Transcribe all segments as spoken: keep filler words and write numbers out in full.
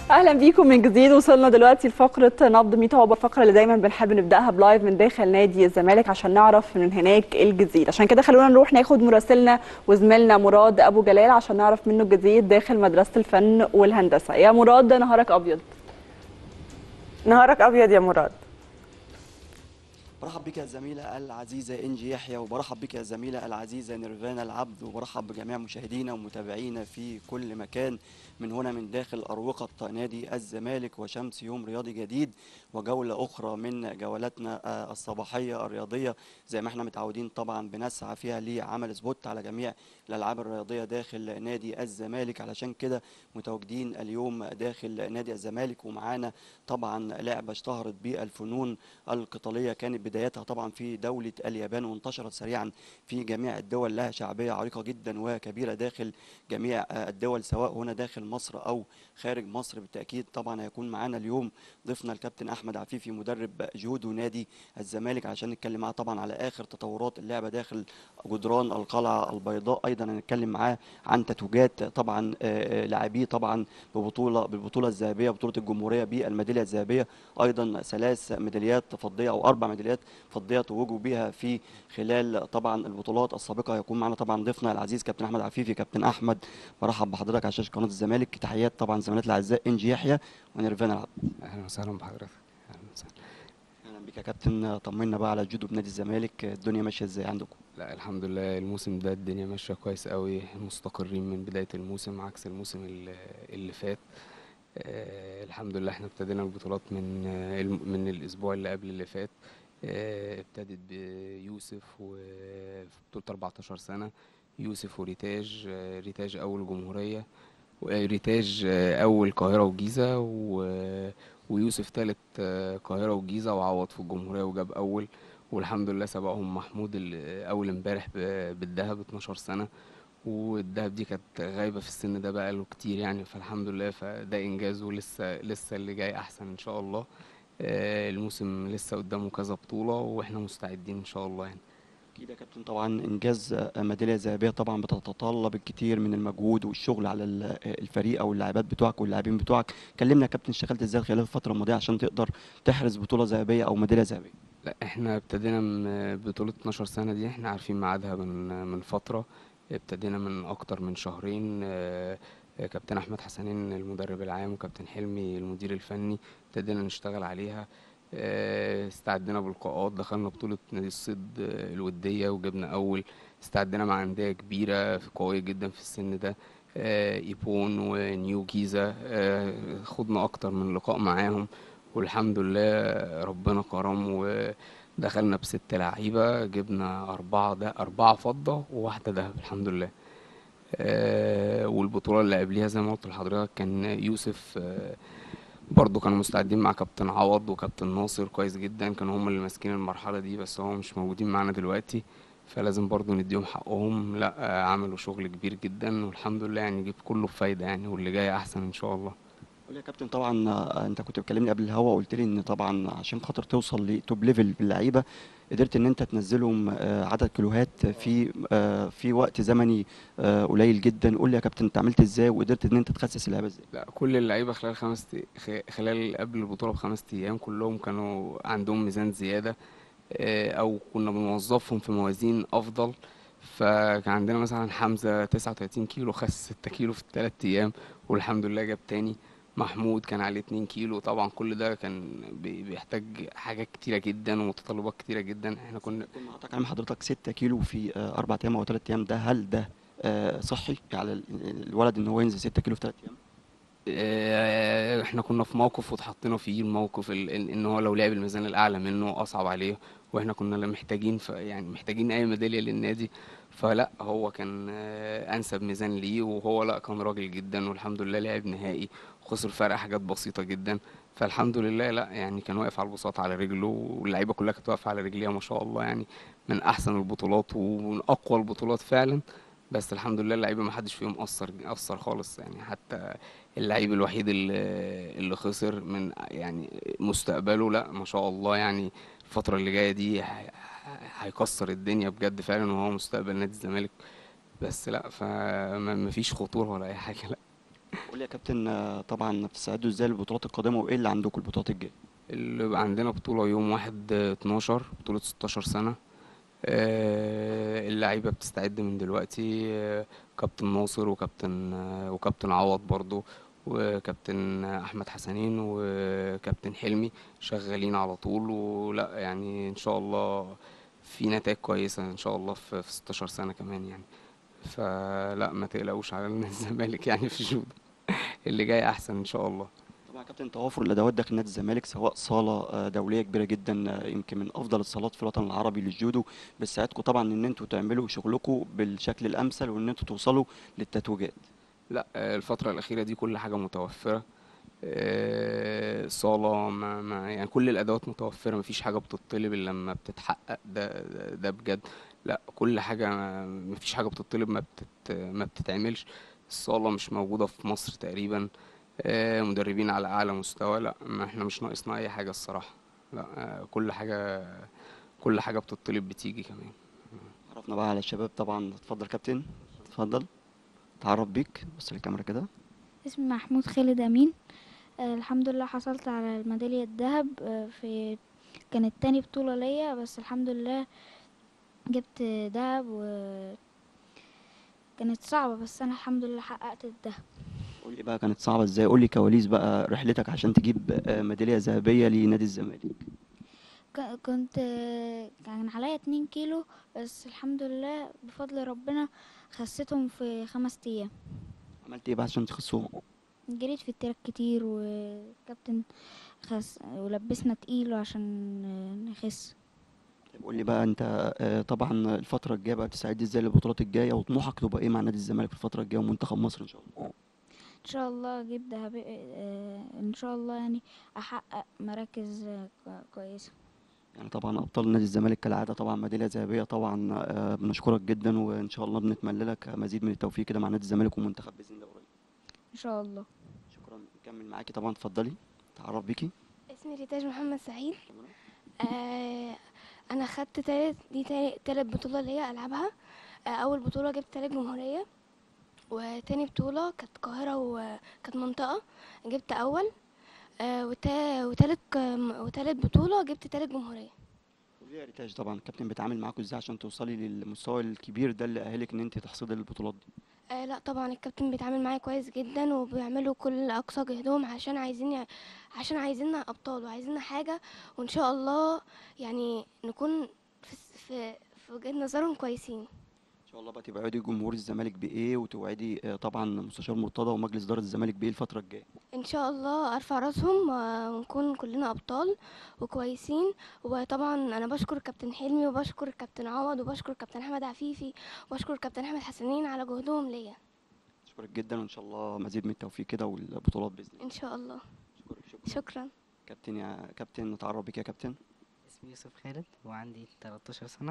اهلا بيكم من جديد. وصلنا دلوقتي لفقره نبض ميتا، هو الفقره اللي دايما بنحب نبداها بلايف من داخل نادي الزمالك عشان نعرف من هناك إيه الجديد. عشان كده خلونا نروح ناخد مراسلنا وزميلنا مراد ابو جلال عشان نعرف منه الجديد داخل مدرسه الفن والهندسه. يا مراد، نهارك ابيض. نهارك ابيض يا مراد. برحب بك يا الزميلة العزيزة إنجي يحيى، وبرحب بك يا الزميلة العزيزة نيرفانا العبد، وبرحب بجميع مشاهدينا ومتابعينا في كل مكان من هنا من داخل أروقة نادي الزمالك وشمس يوم رياضي جديد وجولة أخرى من جولاتنا الصباحية الرياضية زي ما احنا متعودين. طبعا بنسعى فيها لعمل سبوت على جميع الألعاب الرياضية داخل نادي الزمالك، علشان كده متواجدين اليوم داخل نادي الزمالك ومعانا طبعا لعبة اشتهرت بالفنون القتالية، كانت بدايتها طبعا في دولة اليابان وانتشرت سريعا في جميع الدول، لها شعبية عريقة جدا وكبيرة داخل جميع الدول سواء هنا داخل مصر أو خارج مصر. بالتأكيد طبعا هيكون معانا اليوم ضيفنا الكابتن أحمد عفيفي مدرب جودو نادي الزمالك عشان نتكلم معاه طبعا على آخر تطورات اللعبة داخل جدران القلعة البيضاء. أيضا هنتكلم معاه عن تتويجات طبعا لاعبيه طبعا ببطولة بالبطولة الذهبية، بطولة الجمهورية بالميدالية الذهبية، أيضا ثلاث ميداليات فضية أو أربع ميداليات فضيه توجوا بيها في خلال طبعا البطولات السابقه. هيكون معنا طبعا ضيفنا العزيز كابتن احمد عفيفي. كابتن احمد، برحب بحضرتك على شاشه قناه الزمالك. تحيات طبعا زميلاتي الاعزاء انجي يحيى ونيرفانا العبد. اهلا وسهلا بحضرتك. اهلا وسهلا. اهلا بك يا كابتن، طمنا بقى على الجودو بنادي الزمالك، الدنيا ماشيه ازاي عندكم؟ لا الحمد لله، الموسم ده الدنيا ماشيه كويس قوي، مستقرين من بدايه الموسم عكس الموسم اللي اللي فات. آه الحمد لله احنا ابتدينا البطولات من آه الم- من الاسبوع اللي قبل اللي فات. آه ابتدت بيوسف وبطولة أربعتاشر سنة، يوسف وريتاج. آه ريتاج أول جمهورية، وريتاج آه أول قاهرة وجيزة، و- ويوسف تالت آه قاهرة وجيزة، وعوض في الجمهورية وجاب أول. والحمد لله سبقهم محمود اللي أول امبارح ب- بالدهب اتناشر سنة، والدهب دي كانت غايبة في السن ده بقاله كتير يعني، فالحمد لله فده إنجاز، ولسه لسه اللي جاي أحسن إن شاء الله. آه، الموسم لسه قدامه كذا بطولة وإحنا مستعدين إن شاء الله يعني. اكيد يا كابتن، طبعا انجاز ميداليه ذهبيه طبعا بتتطلب الكثير من المجهود والشغل على ال- الفريق او اللاعبات بتوعك واللاعبين بتوعك. كلمنا يا كابتن، اشتغلت ازاي خلال الفتره الماضيه عشان تقدر تحرز بطوله ذهبيه او ميداليه ذهبيه؟ لا احنا ابتدينا من بطولة اتناشر سنة دي، احنا عارفين ميعادها من من فترة. ابتدينا من اكتر من شهرين. آه، آه، كابتن احمد حسنين المدرب العام وكابتن حلمي المدير الفني ابتدينا نشتغل عليها. آه، استعدنا بلقاءات، دخلنا بطولة نادي الصيد آه، الودية وجبنا اول. استعدنا مع أندية كبيرة قوية جدا في السن ده، آه، ايبون ونيو جيزة. آه، خدنا اكتر من لقاء معاهم، والحمد لله ربنا كرم ودخلنا بست لعيبة، جبنا أربعة ده أربعة فضة وواحدة دهب الحمد لله. آه والبطولة اللي قبليها زي ما قلت لحضرتك كان يوسف، آه برضو كانوا مستعدين مع كابتن عوض وكابتن ناصر كويس جدا، كانوا هم اللي ماسكين المرحلة دي، بس هم مش موجودين معانا دلوقتي فلازم برضو نديهم حقهم. لا آه عملوا شغل كبير جدا والحمد لله يعني جيب كله بفايدة يعني، واللي جاي أحسن إن شاء الله. قول لي يا كابتن، طبعا آه، انت كنت بتكلمني قبل الهوا وقلت لي ان طبعا عشان خاطر توصل لتوب ليفل باللعيبه قدرت ان انت تنزلهم آه، عدد كيلوهات في آه، في وقت زمني آه، قليل جدا. قول لي يا كابتن، انت عملت ازاي وقدرت ان انت تخسس اللعيبه ازاي؟ لا كل اللعيبة خلال خمس تي... خ- خلال قبل البطولة بخمس أيام كلهم كانوا عندهم ميزان زيادة، آه، أو كنا بنوظفهم في موازين أفضل. فكان عندنا مثلا حمزة تسعة وتلاتين كيلو، خس ستة كيلو في التلات أيام، والحمد لله جاب تاني. محمود كان عليه اتنين كيلو. طبعا كل ده كان بي- بيحتاج حاجات كتيرة جدا ومتطلبات كتيرة جدا. احنا كنا كنا قطع كلام حضرتك ستة كيلو في آه، اربع ايام او ثلاث ايام، ده هل ده آه، صحي على ال- الولد ان هو ينزل ستة كيلو في ثلاث ايام؟ آه، احنا كنا في موقف واتحطينا فيه الموقف ال- ال- ان هو لو لعب الميزان الاعلى منه اصعب عليه، واحنا كنا لا محتاجين ف يعني محتاجين اي ميداليه للنادي. فلا هو كان آه، انسب ميزان ليه، وهو لا كان راجل جدا والحمد لله لعب نهائي، خسر فرق حاجات بسيطه جدا. فالحمد لله لا يعني كان واقف على البساط على رجله، واللعيبه كلها كانت واقفه على رجليها ما شاء الله يعني، من احسن البطولات ومن اقوى البطولات فعلا. بس الحمد لله اللعيبه ما حدش فيهم قصر قصر خالص يعني، حتى اللعيب الوحيد اللي اللي خسر من يعني مستقبله. لا ما شاء الله يعني الفترة اللي جاية دي هي- هيكسر الدنيا بجد فعلا، وهو مستقبل نادي الزمالك. بس لا فما فيش خطورة ولا اي حاجة لا. قول لي يا كابتن، آه، طبعا بتستعدوا ازاي للبطولات القادمه وايه اللي عندكم البطولات الجايه؟ اللي بقى عندنا بطولة يوم واحد اتناشر، بطولة ستاشر سنة. آه، اللعيبة بتستعد من دلوقتي. آه، كابتن ناصر وكابتن آه، وكابتن عوض برضو، وكابتن احمد حسنين وكابتن حلمي شغالين على طول. ولا يعني ان شاء الله في نتائج كويسة ان شاء الله في في ستاشر سنة كمان يعني. فلا ما تقلقوش على نادي الزمالك يعني في الجودو اللي جاي احسن ان شاء الله. طبعا يا كابتن، توافر الادوات داخل نادي الزمالك سواء صاله آه، دوليه كبيره جدا، آه، يمكن من افضل الصالات في الوطن العربي للجودو، بتساعدكم طبعا ان انتوا تعملوا شغلكم بالشكل الامثل وان انتوا توصلوا للتتويجات. لا آه، الفترة الأخيرة دي كل حاجة متوفرة. آه، صالة ما ما يعني كل الأدوات متوفرة، مفيش حاجة بتطلب إلا لما بتتحقق. ده ده ده بجد. لا كل حاجة، مفيش حاجة بتطلب ما بتت ما بتتعملش. الصالة مش موجودة في مصر تقريبا. آه، مدربين على أعلى مستوى. لا ما احنا مش ناقصنا أي حاجة الصراحة. لا آه، كل حاجة كل حاجة بتطلب بتيجي كمان. عرفنا بقى على الشباب طبعا. اتفضل كابتن، اتفضل تعرف بيك، بص للكاميرا كده. اسمي محمود خالد أمين. آه الحمد لله حصلت على الميدالية الذهب. آه في كانت تاني بطولة ليا، بس الحمد لله جبت ذهب، وكانت صعبة بس أنا الحمد لله حققت الذهب. قول لي بقى كانت صعبه ازاي، قول لي كواليس بقى رحلتك عشان تجيب آه، ميداليه ذهبيه لنادي الزمالك. ك- كنت آه، كان عليا اتنين كيلو، بس الحمد لله بفضل ربنا خسيتهم في خمس أيام. عملت ايه بقى عشان تخسهم؟ جريت في التراك كتير، وكابتن خس ولبسنا تقيل عشان آه، نخس. طيب قول لي بقى انت، آه، طبعا الفتره الجايه بقى بتستعد ازاي للبطولات الجايه، وطموحك تبقى ايه مع نادي الزمالك في الفتره الجايه ومنتخب مصر ان شاء الله؟ ان شاء الله اجيب دهب، آه، ان شاء الله يعني احقق مراكز آه، كو- كويسه. يعني طبعا ابطال نادي الزمالك كالعاده طبعا ميداليه ذهبيه طبعا. آه، بنشكرك جدا وان شاء الله بنتمنى لك مزيد من التوفيق كده مع نادي الزمالك ومنتخب باذن الله قريب. ان شاء الله. شكرا. نكمل معاكي طبعا، اتفضلي تعرف بيكي. اسمي ريتاج محمد سعيد. آه انا خدت تالت دي تالت, تالت بطوله ليا العبها. آه اول بطوله جبت تالت جمهوريه، وتاني بطوله كانت القاهره وكانت منطقه جبت اول. آه وتا وتالت ك- وتالت بطوله جبت تالت جمهوريه. قولي يا ريتاج، طبعا الكابتن بيتعامل معاكوا ازاي عشان توصلي للمستوى الكبير ده اللي اهلك ان انت تحصدي البطولات دي؟ آه لا طبعا الكابتن بيتعامل معايا كويس جدا، وبيعملوا كل اقصى جهدهم عشان عايزين عشان عايزيننا ابطال وعايزيننا حاجه، وان شاء الله يعني نكون في في في وجهة نظرهم كويسين. ان شاء الله بقى توعدي جمهور الزمالك بايه، وتوعدي آه، طبعا مستشار مرتضى ومجلس اداره الزمالك بايه الفتره الجايه؟ ان شاء الله ارفع راسهم و- ونكون كلنا ابطال وكويسين. وطبعا انا بشكر كابتن حلمي وبشكر كابتن عوض وبشكر كابتن احمد عفيفي وبشكر كابتن احمد حسنين على جهدهم ليا. اشكرك جدا وان شاء الله مزيد من التوفيق كده والبطولات باذن الله. ان شاء الله. اشكرك شكرا. شكرا. كابتن يا كابتن نتعرف بيك يا كابتن. اسمي يوسف خالد وعندي تلتاشر سنة،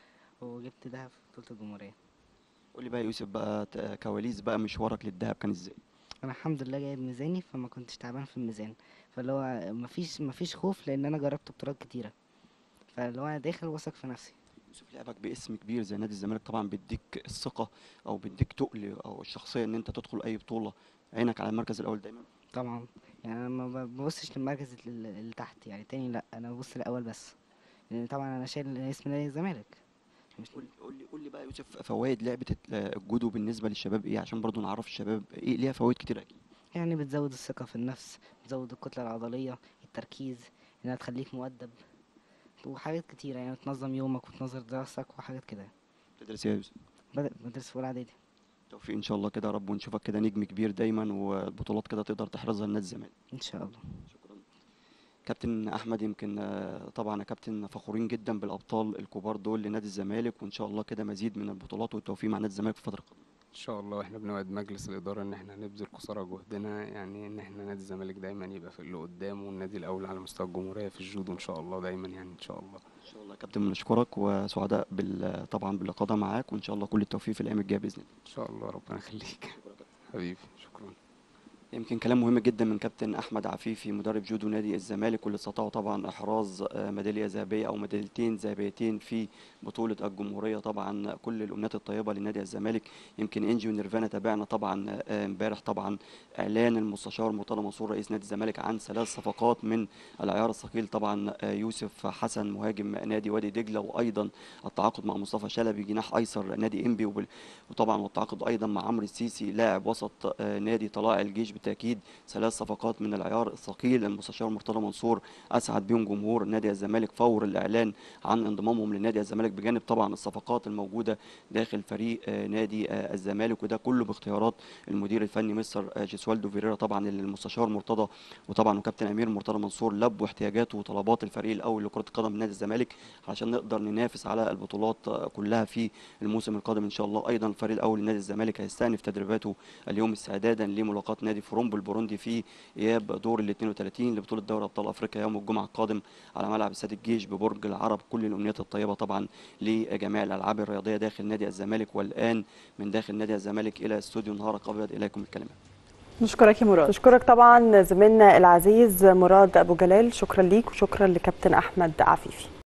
وجبت دهب في بطولة الجمهورية. قول لي بقى يا يوسف بقى، ت- كواليس بقى مشوارك للدهب كان ازاي؟ أنا الحمد لله جايب ميزاني، فما كنتش تعبان في الميزان، فاللي هو مفيش مفيش خوف لأن أنا جربت بطولات كتيرة، فاللي هو أنا داخل واثق في نفسي. يوسف، لعبك باسم كبير زي نادي الزمالك طبعا بيديك الثقه او بيديك تقل او الشخصيه ان انت تدخل اي بطوله عينك على المركز الاول دايما. طبعا يعني أنا ما ببصش للمركز اللي اللي تحت، يعني تاني لأ، أنا ببص الأول بس، لأن طبعا أنا شايل اسم نادي الزمالك. مش قول قول لي قول لي بقى يا يوسف، فوائد لعبه ال- الجودو بالنسبه للشباب ايه، عشان برضو نعرف الشباب ايه ليها فوائد كتير اكيد. يعني بتزود الثقة في النفس، بتزود الكتلة العضلية، التركيز، إنها تخليك مؤدب، وحاجات كتيرة يعني تنظم يومك وتنظم دراستك وحاجات كده. تدرس إيه يا يوسف؟ بدأ بدرس في أولى إعدادي. توفيق ان شاء الله كده يا رب، ونشوفك كده نجم كبير دايما والبطولات كده تقدر تحرزها لنادي الزمالك. إن شاء الله. شكرا. كابتن احمد، يمكن آه، طبعا يا كابتن فخورين جدا بالابطال الكبار دول لنادي الزمالك، وان شاء الله كده مزيد من البطولات والتوفيق مع نادي الزمالك في الفتره القادمه. ان شاء الله احنا بنوعد مجلس الاداره ان احنا هنبذل قصارى جهدنا، يعني ان احنا نادي الزمالك دايما يبقى في اللي قدام، والنادي الاول على مستوى الجمهوريه في الجودو ان شاء الله دايما يعني ان شاء الله. ان شاء الله يا كابتن بنشكرك وسعداء بال طبعا باللقاء ده معاك، وان شاء الله كل التوفيق في الايام الجايه باذن الله. ان شاء الله ربنا يخليك شكرا يا كابتن. حبيبي، شكرا. يمكن كلام مهم جدا من كابتن احمد عفيفي مدرب جودو نادي الزمالك، واللي استطاعوا طبعا احراز ميداليه ذهبيه او ميداليتين ذهبيتين في بطوله الجمهوريه. طبعا كل الامنيات الطيبه لنادي الزمالك. يمكن انجي ونيرفانا تابعنا طبعا امبارح طبعا اعلان المستشار مرتضى منصور رئيس نادي الزمالك عن ثلاث صفقات من العيار الثقيل. طبعا يوسف حسن مهاجم نادي وادي دجله، وايضا التعاقد مع مصطفى شلبي جناح ايسر نادي انبي، وطبعا والتعاقد ايضا مع عمرو السيسي لاعب وسط نادي طلائع الجيش. بالتاكيد ثلاث صفقات من العيار الثقيل. المستشار مرتضى منصور اسعد بهم جمهور نادي الزمالك فور الاعلان عن انضمامهم لنادي الزمالك، بجانب طبعا الصفقات الموجوده داخل فريق نادي الزمالك، وده كله باختيارات المدير الفني مستر جيسوالدو فيريرا. طبعا اللي المستشار مرتضى وطبعا وكابتن امير مرتضى منصور لبوا احتياجات وطلبات الفريق الاول لكره القدم نادي الزمالك علشان نقدر ننافس على البطولات كلها في الموسم القادم ان شاء الله. ايضا الفريق الاول لنادي الزمالك هيستأنف تدريباته اليوم استعدادا لملاقاه نادي فرومبو البوروندي في اياب دور ال اثنين وثلاثين لبطوله دوري ابطال افريقيا يوم الجمعه القادم على ملعب استاد الجيش ببرج العرب. كل الامنيات الطيبه طبعا لجميع الالعاب الرياضيه داخل نادي الزمالك. والان من داخل نادي الزمالك الى استوديو نهارك ابيض، اليكم الكلمات. نشكرك يا مراد. نشكرك طبعا زميلنا العزيز مراد ابو جلال، شكرا ليك وشكرا لكابتن احمد عفيفي.